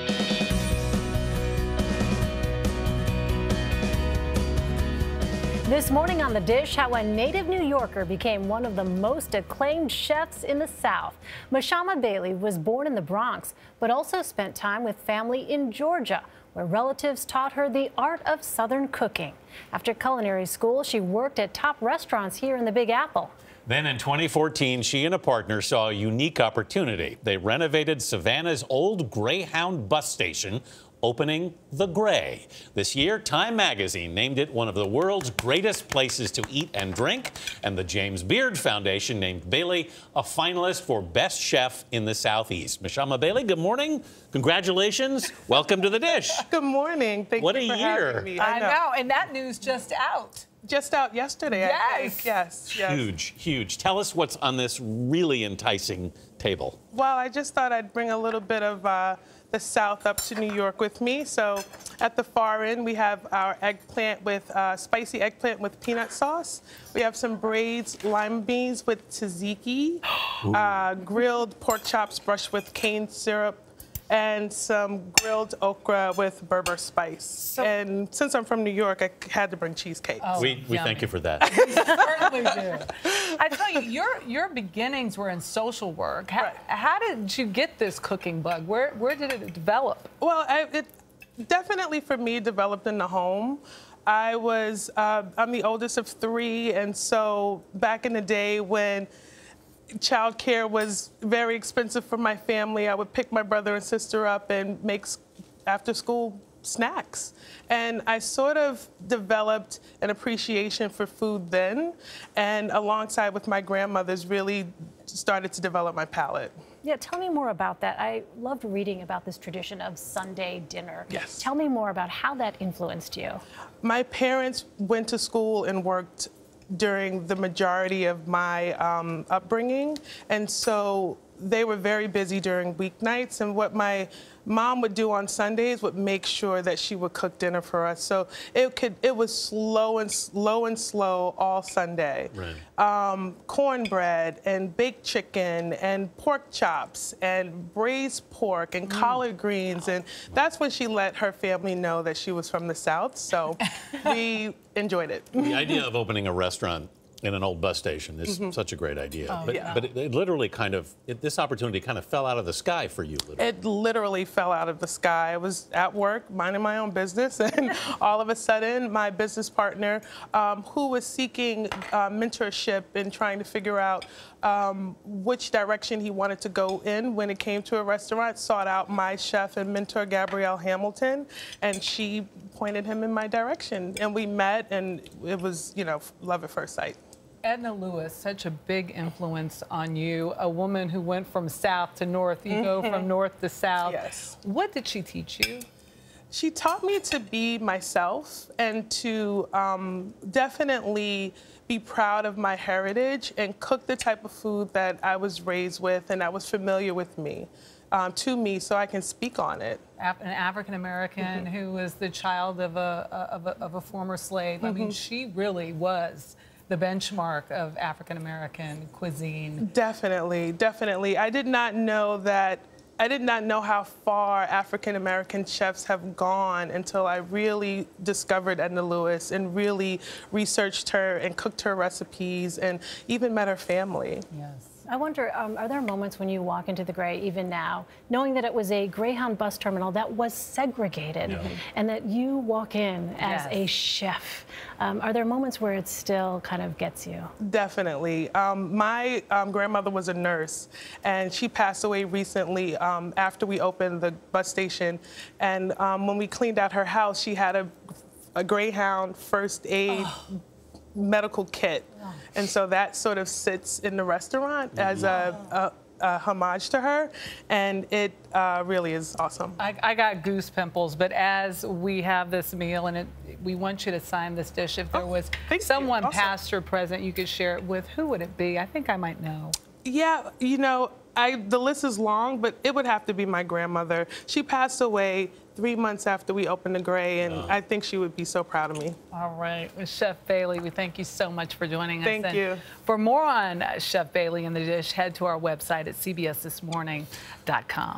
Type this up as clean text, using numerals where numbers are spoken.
This morning on The Dish, how a native New Yorker became one of the most acclaimed chefs in the South. Mashama Bailey was born in the Bronx, but also spent time with family in Georgia, where relatives taught her the art of Southern cooking. After culinary school, she worked at top restaurants here in the Big Apple. Then in 2014, she and a partner saw a unique opportunity. They renovated Savannah's old Greyhound bus station, opening the Grey. This year, Time magazine named it one of the world's greatest places to eat and drink, and the James Beard Foundation named Bailey a finalist for Best Chef in the Southeast. Mashama Bailey, good morning. Congratulations. Welcome to The Dish. Good morning. Thank you for having me. I know, and that news just out. Just out yesterday, yes. I think. Yes. Huge, huge. Tell us what's on this really enticing table. Well, I just thought I'd bring a little bit of the South up to New York with me. So at the far end, we have our eggplant with spicy eggplant with peanut sauce. We have some braised lima beans with tzatziki, grilled pork chops brushed with cane syrup, and some grilled okra with Berber spice. And since I'm from New York, I had to bring cheesecake. Oh, we thank you for that. Certainly do. I tell you, your beginnings were in social work. How did you get this cooking bug? Where did it develop? Well, it definitely for me developed in the home. I'm the oldest of three, and so back in the day when childcare was very expensive for my family, I would pick my brother and sister up and make after-school snacks. And I sort of developed an appreciation for food then, and alongside with my grandmothers, really started to develop my palate. Yeah, tell me more about that. I loved reading about this tradition of Sunday dinner. Yes. Tell me more about how that influenced you. My parents went to school and worked during the majority of my upbringing, and so they were very busy during weeknights, and what my mom would do on Sundays would make sure that she would cook dinner for us. So it was slow and slow all Sunday. Right. Cornbread and baked chicken and pork chops and braised pork and collard greens, and that's when she let her family know that she was from the South, so we enjoyed it. The idea of opening a restaurant in an old bus station is such a great idea. But it literally this opportunity kind of fell out of the sky for you. Literally. It literally fell out of the sky. I was at work, minding my own business, and all of a sudden, my business partner, who was seeking mentorship and trying to figure out which direction he wanted to go in when it came to a restaurant, sought out my chef and mentor, Gabrielle Hamilton, and she pointed him in my direction. And we met, and it was, love at first sight. Edna Lewis, such a big influence on you, a woman who went from south to north. You go from north to south. Yes. What did she teach you? She taught me to be myself and to definitely be proud of my heritage and cook the type of food that I was raised with and that was familiar with me, to me, so I can speak on it. An African-American who was the child of a former slave. I mean, she really was the benchmark of African-American cuisine. Definitely, definitely. I did not know how far African-American chefs have gone until I really discovered Edna Lewis and really researched her and cooked her recipes and even met her family. Yes. I wonder, are there moments when you walk into the Grey, even now, knowing that it was a Greyhound bus terminal that was segregated, and that you walk in as a chef? Are there moments where it still kind of gets you? Definitely. My grandmother was a nurse, and she passed away recently after we opened the bus station. And when we cleaned out her house, she had a Greyhound first aid medical kit. And so that sort of sits in the restaurant as a homage to her, and it really is awesome. I got goose pimples, but as we have this meal, and we want you to sign this dish, if there was someone past or present you could share it with, who would it be? I think I might know. Yeah, the list is long, but it would have to be my grandmother. She passed away 3 months after we opened the Grey, and I think she would be so proud of me. All right. Well, Chef Bailey, we thank you so much for joining us. Thank you. For more on Chef Bailey and the Dish, head to our website at cbsthismorning.com.